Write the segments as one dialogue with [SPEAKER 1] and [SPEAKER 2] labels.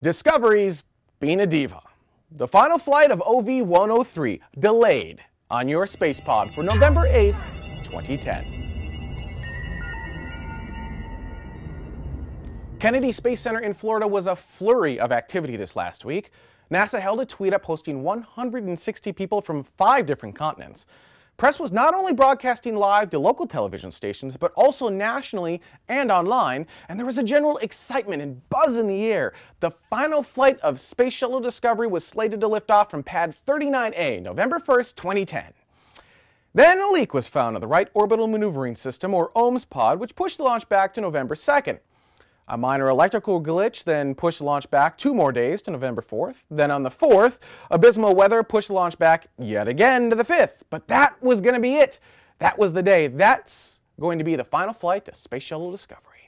[SPEAKER 1] Discovery's being a diva. The final flight of OV-103 delayed on your SpacePod for November 8th, 2010. Kennedy Space Center in Florida was a flurry of activity this last week. NASA held a TweetUp hosting 160 people from 5 different continents. Press was not only broadcasting live to local television stations, but also nationally and online, and there was a general excitement and buzz in the air. The final flight of Space Shuttle Discovery was slated to lift off from Pad 39A, November 1st, 2010. Then a leak was found on the right Orbital Maneuvering System, or OMS Pod, which pushed the launch back to November 2nd. A minor electrical glitch then pushed the launch back 2 more days to November 4th. Then on the 4th, abysmal weather pushed the launch back yet again to the 5th. But that was going to be it. That was the day. That's going to be the final flight to Space Shuttle Discovery.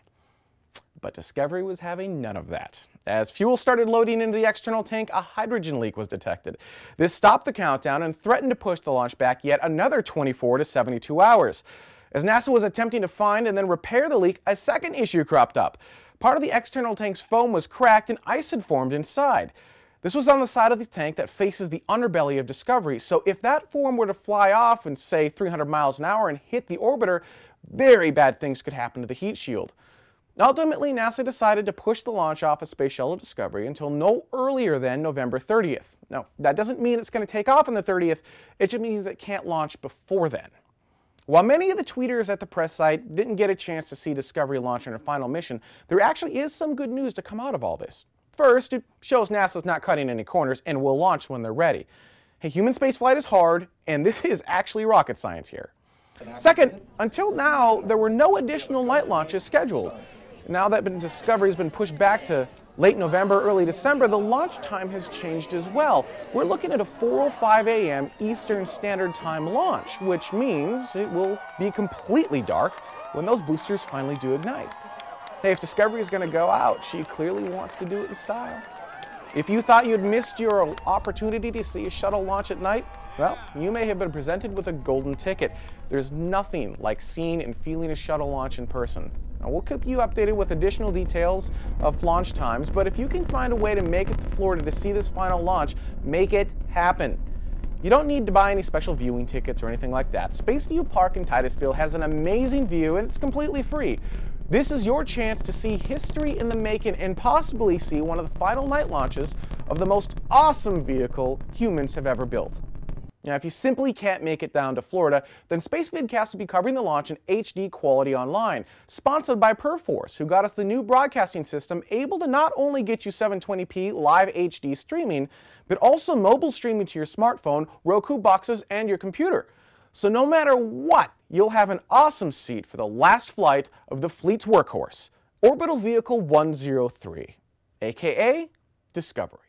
[SPEAKER 1] But Discovery was having none of that. As fuel started loading into the external tank, a hydrogen leak was detected. This stopped the countdown and threatened to push the launch back yet another 24 to 72 hours. As NASA was attempting to find and then repair the leak, a second issue cropped up. Part of the external tank's foam was cracked and ice had formed inside. This was on the side of the tank that faces the underbelly of Discovery, so if that foam were to fly off in, say, 300 miles an hour and hit the orbiter, very bad things could happen to the heat shield. Ultimately, NASA decided to push the launch off of Space Shuttle Discovery until no earlier than November 30th. Now, that doesn't mean it's going to take off on the 30th, it just means it can't launch before then. While many of the tweeters at the press site didn't get a chance to see Discovery launch on her final mission, there actually is some good news to come out of all this. First, it shows NASA's not cutting any corners and will launch when they're ready. Hey, human spaceflight is hard, and this is actually rocket science here. Second, until now, there were no additional night launches scheduled. Now that Discovery has been pushed back to late November, early December, the launch time has changed as well. We're looking at a 4:05 a.m. Eastern Standard Time launch, which means it will be completely dark when those boosters finally do ignite. Hey, if Discovery is going to go out, she clearly wants to do it in style. If you thought you'd missed your opportunity to see a shuttle launch at night, well, you may have been presented with a golden ticket. There's nothing like seeing and feeling a shuttle launch in person. Now, we'll keep you updated with additional details of launch times, but if you can find a way to make it to Florida to see this final launch, make it happen. You don't need to buy any special viewing tickets or anything like that. Spaceview Park in Titusville has an amazing view and it's completely free. This is your chance to see history in the making and possibly see one of the final night launches of the most awesome vehicle humans have ever built. Now, if you simply can't make it down to Florida, then Spacevidcast will be covering the launch in HD quality online, sponsored by Perforce, who got us the new broadcasting system able to not only get you 720p live HD streaming, but also mobile streaming to your smartphone, Roku boxes, and your computer. So no matter what, you'll have an awesome seat for the last flight of the fleet's workhorse, Orbital Vehicle 103, aka Discovery.